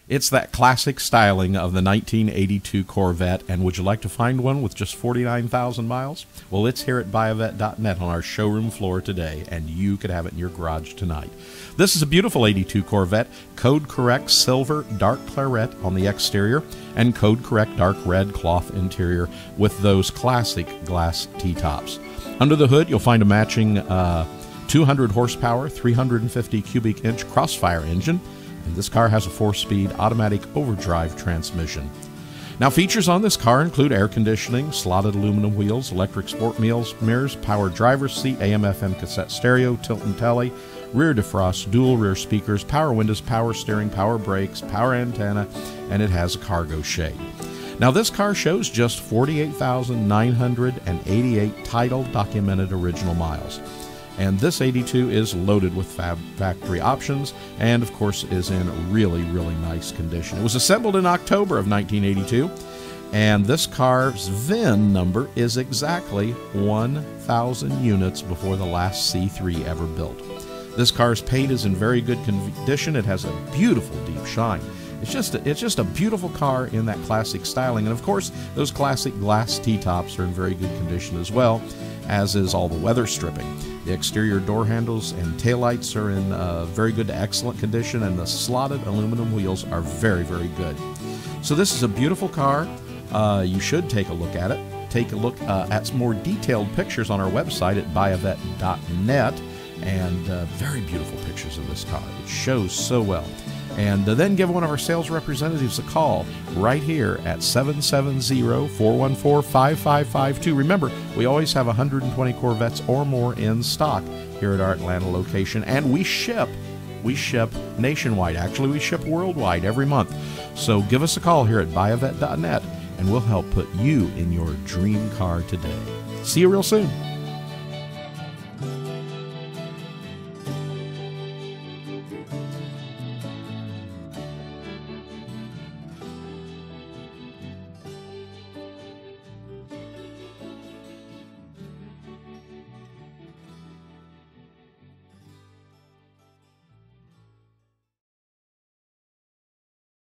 It's that classic styling of the 1982 Corvette, and would you like to find one with just 49,000 miles? Well, it's here at buyavette.net on our showroom floor today, and you could have it in your garage tonight. This is a beautiful 82 Corvette, code correct silver dark claret on the exterior, and code correct dark red cloth interior with those classic glass T-tops. Under the hood, you'll find a matching 200 horsepower, 350 cubic inch Crossfire engine. And this car has a 4-speed automatic overdrive transmission. Now, features on this car include air conditioning, slotted aluminum wheels, electric sport mirrors, power driver's seat, AM/FM cassette stereo, tilt-n-tele, rear defrost, dual rear speakers, power windows, power steering, power brakes, power antenna, and it has a cargo shade. Now, this car shows just 48,988 titled, documented original miles. And this 82 is loaded with factory options and, of course, is in really, really nice condition. It was assembled in October of 1982, and this car's VIN number is exactly 1,000 units before the last C3 ever built. This car's paint is in very good condition. It has a beautiful deep shine. It's just a beautiful car in that classic styling. And, of course, those classic glass T-tops are in very good condition as well, as is all the weather stripping. The exterior door handles and taillights are in very good to excellent condition, and the slotted aluminum wheels are very, very good. So this is a beautiful car. You should take a look at it. Take a look at some more detailed pictures on our website at buyavette.net, and very beautiful pictures of this car. It shows so well. And then give one of our sales representatives a call right here at 770-414-5552. Remember, we always have 120 Corvettes or more in stock here at our Atlanta location, and we ship nationwide. Actually, we ship worldwide every month. So give us a call here at buyavette.net, and we'll help put you in your dream car today. See you real soon.